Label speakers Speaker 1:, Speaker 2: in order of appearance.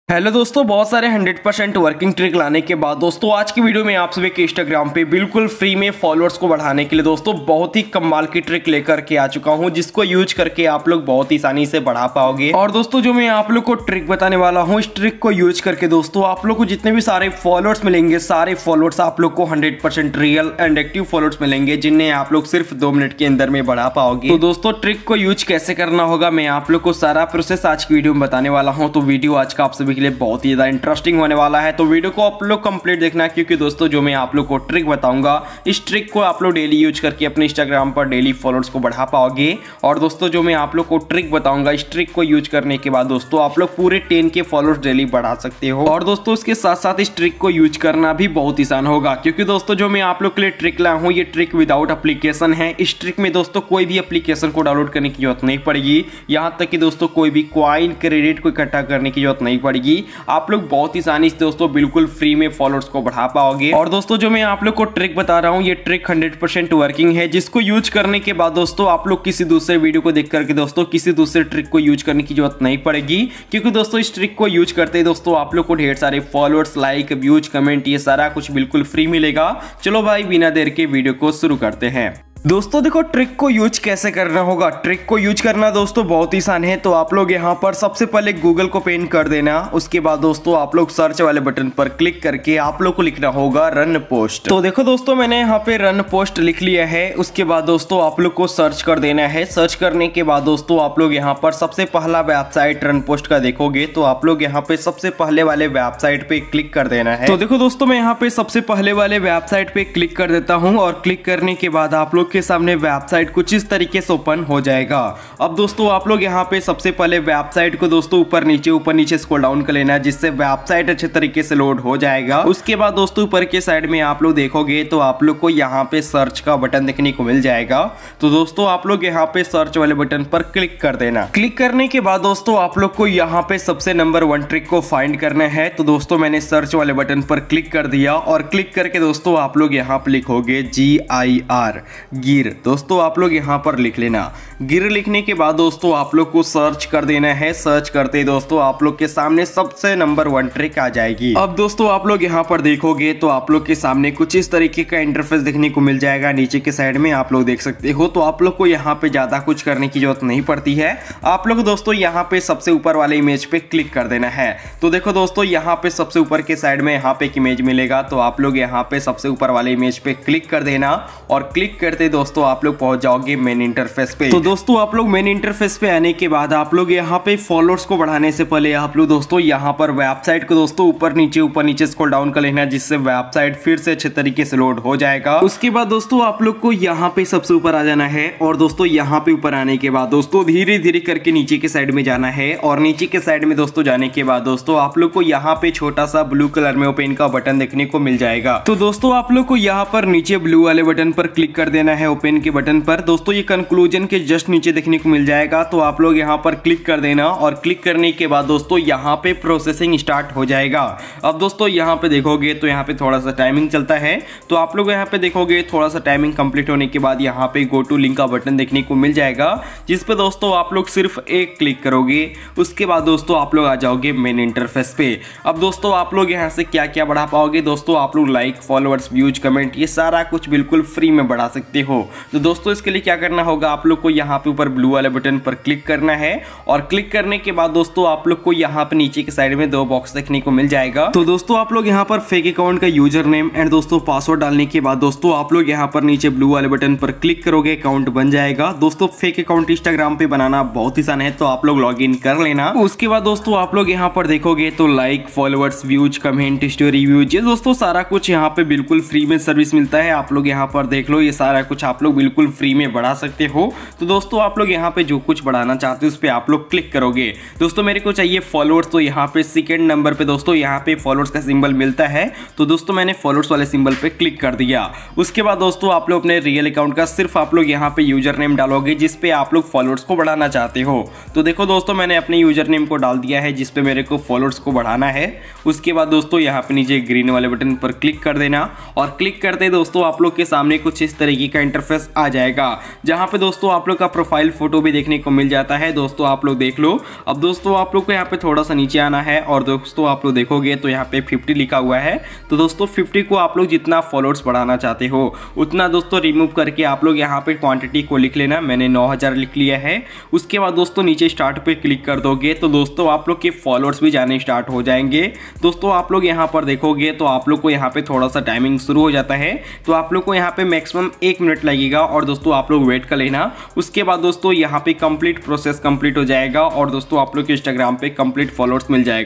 Speaker 1: Hello दोस्तों, बहुत सारे 100% वर्किंग ट्रिक लाने के बाद दोस्तों आज की वीडियो में आप सभी के इंस्टाग्राम पे बिल्कुल फ्री में फॉलोअर्स को बढ़ाने के लिए दोस्तों बहुत ही कमाल की ट्रिक लेकर के आ चुका हूं, जिसको यूज करके आप लोग बहुत ही आसानी से बढ़ा पाओगे। और दोस्तों जो मैं आप लोग को ट्रिक बताने वाला हूं, इस ट्रिक को यूज करके दोस्तों आप लोग को जितने भी सारे फॉलोअर्स मिलेंगे, सारे फॉलोअर्स आप लोग को 100% रियल एंड एक्टिव फॉलोअर्स मिलेंगे, जिन्हें आप लोग सिर्फ 2 मिनट के अंदर में बढ़ा पाओगे। तो दोस्तों ट्रिक को यूज कैसे करना होगा, मैं आप लोग को सारा प्रोसेस आज की वीडियो में बताने वाला हूँ। तो वीडियो आज का आप सभी के लिए बहुत ही ज्यादा इंटरेस्टिंग होने वाला है, तो वीडियो को आप लोग कंप्लीट देखना, क्योंकि दोस्तों जो मैं आप लोग को ट्रिक बताऊंगा, इस ट्रिक को आप लोग डेली यूज करके अपने इंस्टाग्राम पर डेली फॉलोअर्स को बढ़ा पाओगे। और दोस्तों जो मैं आप लोग को ट्रिक बताऊंगा, इस ट्रिक को यूज करने के बाद दोस्तों आप लोग पूरे 10 के फॉलोअर्स डेली बढ़ा सकते हो। और दोस्तों इसके साथ साथ इस ट्रिक को यूज करना भी बहुत आसान होगा, क्योंकि दोस्तों जो मैं आप लोग के लिए ट्रिक लाया हूँ, ये ट्रिक विदाउट एप्लीकेशन है। इस ट्रिक में दोस्तों कोई भी एप्लीकेशन को डाउनलोड करने की जरूरत नहीं पड़ेगी, यहाँ तक कि दोस्तों कोई भी कॉइन क्रेडिट को इकट्ठा करने की जरूरत नहीं पड़ेगी। आप लोग बहुत ही आसानी से दोस्तों बिल्कुल फ्री में फॉलोअर्स को बढ़ा पाओगे। और दोस्तों जो मैं आप लोग को ट्रिक बता रहा हूं, ये ट्रिक 100% वर्किंग है, जिसको यूज करने के बाद दोस्तों आप लोग किसी दूसरे वीडियो को देख करके दोस्तों किसी दूसरे ट्रिक को यूज करने की जरूरत नहीं पड़ेगी, क्योंकि दोस्तों इस ट्रिक को यूज करते ही दोस्तों आप लोग को ढेर सारे फॉलोअर्स, लाइक, व्यूज, कमेंट, ये सारा कुछ बिल्कुल फ्री मिलेगा। चलो भाई बिना देर के वीडियो को शुरू करते हैं। दोस्तों देखो ट्रिक को यूज कैसे करना होगा। ट्रिक को यूज करना दोस्तों बहुत ही आसान है। तो आप लोग यहाँ पर सबसे पहले गूगल को पेन कर देना, उसके बाद दोस्तों आप लोग सर्च वाले बटन पर क्लिक करके आप लोग को लिखना होगा रन पोस्ट। तो देखो दोस्तों मैंने यहाँ पे रन पोस्ट लिख लिया है। उसके बाद दोस्तों आप लोग को सर्च कर देना है। सर्च करने के बाद दोस्तों आप लोग यहाँ पर सबसे पहला वेबसाइट रन पोस्ट का देखोगे, तो आप लोग यहाँ पे सबसे पहले वाले वेबसाइट पे क्लिक कर देना है। तो देखो दोस्तों मैं यहाँ पे सबसे पहले वाले वेबसाइट पे क्लिक कर देता हूँ, और क्लिक करने के बाद आप लोग के सामने वेबसाइट कुछ इस तरीके से ओपन हो जाएगा। अब दोस्तों आप लोग यहाँ पे सबसे पहले वेबसाइट को दोस्तों ऊपर नीचे स्क्रॉल डाउन कर लेना है, जिससे वेबसाइट अच्छे तरीके से लोड हो जाएगा। उसके बाद दोस्तों ऊपर के साइड में आप लोग देखोगे तो आप लोग को यहाँ पे सर्च का बटन देखने को मिल जाएगा। तो दोस्तों आप लोग यहाँ पे सर्च वाले बटन पर क्लिक कर देना। क्लिक करने के बाद दोस्तों आप लोग को यहाँ पे सबसे नंबर 1 ट्रिक को फाइंड करना है। तो दोस्तों मैंने सर्च वाले बटन पर क्लिक कर दिया, और क्लिक करके दोस्तों आप लोग यहाँ पे लिखोगे GIR गिर। दोस्तों आप लोग यहाँ पर लिख लेना गिर। लिखने के बाद दोस्तों आप लोग को सर्च कर देना है। सर्च करते ही दोस्तों आप लोग के सामने सबसे नंबर 1 ट्रिक आ जाएगी। अब दोस्तों आप लोग यहाँ पर देखोगे तो आप लोग के सामने कुछ इस तरीके का इंटरफेस देखने को मिल जाएगा। नीचे के साइड में आप लोग देख सकते हो। तो आप लोग को यहाँ पे ज्यादा कुछ करने की जरूरत नहीं पड़ती है। आप लोग दोस्तों यहाँ पे सबसे ऊपर वाले इमेज पे क्लिक कर देना है। तो देखो दोस्तों यहाँ पे सबसे ऊपर के साइड में यहाँ पे एक इमेज मिलेगा। तो आप लोग यहाँ पे सबसे ऊपर वाले इमेज पे क्लिक कर देना, और क्लिक करते दोस्तों आप लोग पहुंच जाओगे मेन इंटरफेस पे। तो दोस्तों आप लोग मेन इंटरफेस पे आने के बाद आप लोग यहाँ पे फॉलोअर्स को बढ़ाने से पहले आप लोग दोस्तों यहाँ पर वेबसाइट को दोस्तों ऊपर नीचे स्क्रॉल डाउन कर लेना, जिससे वेबसाइट फिर से अच्छे तरीके से लोड हो जाएगा। उसके बाद दोस्तों आप लोग को यहाँ पे सबसे ऊपर आ जाना है, और दोस्तों यहाँ पे ऊपर आने के बाद दोस्तों धीरे धीरे करके नीचे के साइड में जाना है। और नीचे के साइड में दोस्तों जाने के बाद दोस्तों आप लोग को यहाँ पे छोटा सा ब्लू कलर में ओपन का बटन देखने को मिल जाएगा। तो दोस्तों आप लोग को यहाँ पर नीचे ब्लू वाले बटन पर क्लिक कर देना है, ओपन के बटन पर। दोस्तों ये कंक्लूजन के जस्ट नीचे देखने को मिल जाएगा। तो आप लोग यहाँ पर क्लिक कर देना, और क्लिक करने के बाद दोस्तों यहाँ पे प्रोसेसिंग स्टार्ट हो जाएगा। अब दोस्तों यहाँ पे देखोगे तो यहाँ पे थोड़ा सा टाइमिंग चलता है। तो आप लोग यहाँ पे देखोगे थोड़ा सा टाइमिंग कंप्लीट होने के बाद यहाँ पे गो टू लिंक का बटन देखने को मिल जाएगा, जिस पे दोस्तों आप लोग सिर्फ एक क्लिक करोगे। उसके बाद दोस्तों आप लोग आ जाओगे मेन इंटरफेस पे। अब दोस्तों आप लोग यहाँ से क्या क्या बढ़ा पाओगे, दोस्तों आप लोग लाइक, फॉलोअर्स, व्यूज, कमेंट, ये सारा कुछ बिल्कुल फ्री में बढ़ा सकते हो। तो दोस्तों इसके लिए क्या करना होगा, आप लोग को यहाँ पे ऊपर ब्लू वाले बटन पर क्लिक करना है, और क्लिक करने के बाद दोस्तों आप लोग को यहाँ पे नीचे के साइड में 2 बॉक्स देखने को मिल जाएगा। तो दोस्तों आप लोग यहाँ पर फेक अकाउंट का यूजर नेम एंड दोस्तों पासवर्ड डालने के बाद दोस्तों आप लोग यहाँ पर नीचे ब्लू वाले बटन पर क्लिक करोगे, अकाउंट बन जाएगा। दोस्तों फेक अकाउंट इंस्टाग्राम पे बनाना बहुत ही आसान है, तो आप लोग लॉग इन कर लेना। उसके बाद दोस्तों आप लोग यहाँ पर देखोगे तो like, followers, views, comment, story, views, ये दोस्तों सारा कुछ यहाँ पे बिल्कुल फ्री में सर्विस मिलता है। आप लोग यहाँ पर देख लो, ये सारा कुछ आप लोग बिल्कुल फ्री में बढ़ा सकते हो। तो दोस्तों आप लोग यहाँ पे जो कुछ बढ़ाना चाहते हो उस पे आप लोग क्लिक करोगे। दोस्तों मेरे को चाहिए फॉलोअर्स, तो यहाँ पे सेकंड नंबर पे दोस्तों यहाँ पे फॉलोअर्स का सिंबल मिलता है। तो दोस्तों मैंने फॉलोअर्स वाले सिंबल पे क्लिक कर दिया। उसके बाद दोस्तों आप लोग अपने रियल अकाउंट का सिर्फ आप लोग यहाँ पे यूजर नेम डालोगे, जिसपे आप लोग फॉलोअर्स को बढ़ाना चाहते हो। तो देखो दोस्तों मैंने अपने यूजर नेम को डाल दिया है, जिसपे मेरे को फॉलोअर्स को बढ़ाना है। उसके बाद दोस्तों यहाँ पे नीचे ग्रीन वाले बटन पर क्लिक कर देना, और क्लिक करते दोस्तों आप लोग के सामने कुछ इस तरीके का इंटरफेस आ जाएगा, जहां पे दोस्तों आप लोग का प्रोफाइल फोटो भी देखने को मिल जाता है। दोस्तों आप लोग देख लो। अब दोस्तों आप लोग को यहाँ पे थोड़ा सा नीचे आना है और दोस्तों आप लोग देखोगे तो यहाँ पे 50 लिखा हुआ है। तो दोस्तों 50 को आप लोग जितना फॉलोअर्स बढ़ाना चाहते हो उतना दोस्तों रिमूव करके आप लोग यहाँ पे क्वांटिटी को लिख लेना। मैंने 9000 लिख लिया है। उसके बाद दोस्तों नीचे स्टार्ट पे क्लिक कर दोगे तो दोस्तों आप लोग के फॉलोअर्स भी जाने स्टार्ट हो जाएंगे। दोस्तों आप लोग यहाँ पर देखोगे तो आप लोग को यहाँ पे थोड़ा सा टाइमिंग शुरू हो जाता है। तो आप लोग को यहाँ पे मैक्सिमम 1 मिनट लगेगा और दोस्तों आप लोग वेट कर लेना। उसके बाद दोस्तों यहाँ पे कंप्लीट प्रोसेस कंप्लीट हो जाएगा और दोस्तों आप लोग के इंस्टाग्राम पे कंप्लीट फॉलोअर्स मिल जाएगा।